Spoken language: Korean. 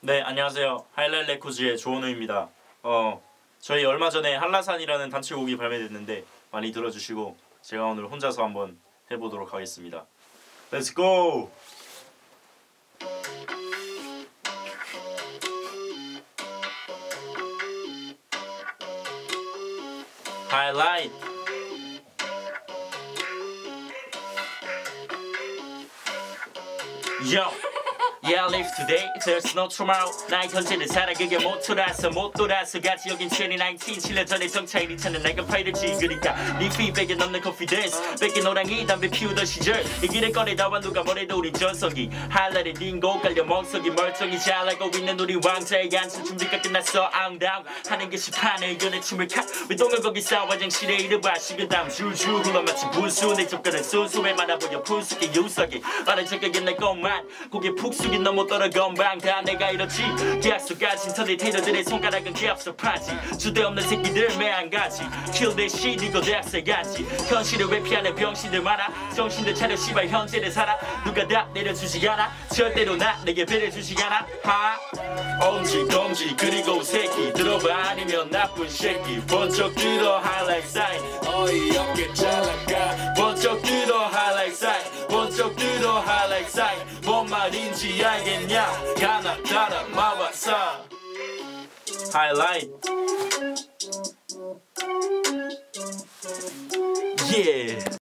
네, 안녕하세요. 하이라이트 레코즈의 조원우입니다. 저희 얼마 전에 한라산이라는 단체곡이 발매됐는데 많이 들어주시고 제가 오늘 혼자서 한번 해보도록 하겠습니다. Let's go! 하이라이트 Yo! Yeah, I live today, there's no tomorrow. 나의 현재는 살아 그게 모토라서 못 돌아서 가지 여긴 2019 7년 전에 정차인 2000년 내가 파이를 찍으니까 네 피백에 넘는 confidence 뺏긴 호랑이 담배 피우던 시절 이 길에 꺼내 나와 누가 뭐래도 우린 전성기 하이라이트 딩고 깔려 멍석이 멀쩡히 잘 알고 있는 우리 왕자의 안전 준비가 끝났어 I'm down 하는 게 시판에 연애 침을 칵 외동을 거기서 화장실에 이르봐 식은 다음 줄줄 흘러 마치 분수 내 접근은 순수해 많아 보여 푼수게 유석이 말은 적격이 내 것만 고개 푹 숙인 너못 떨어 건방 다 내가 이렇지 계약서까지 터질 테러들의 손가락은 계약서 파지 주대없는 새끼들 매한가지 Kill that shit 이거 대학생같이 현실을 회피하는 병신들 많아 정신들 차려 씨발 현재를 살아 누가 다 내려주지 않아 절대로 나 내게 배려주지 않아 하 엄지검지 그리고 새끼 들어봐 아니면 나쁜 새끼 번쩍 들어 highlight sign 어이없게 잘 나가 번쩍 들어 highlight sign 번쩍 들어 highlight sign 뭔 말인지 알겠냐 가나 따라 마와사 highlight yeah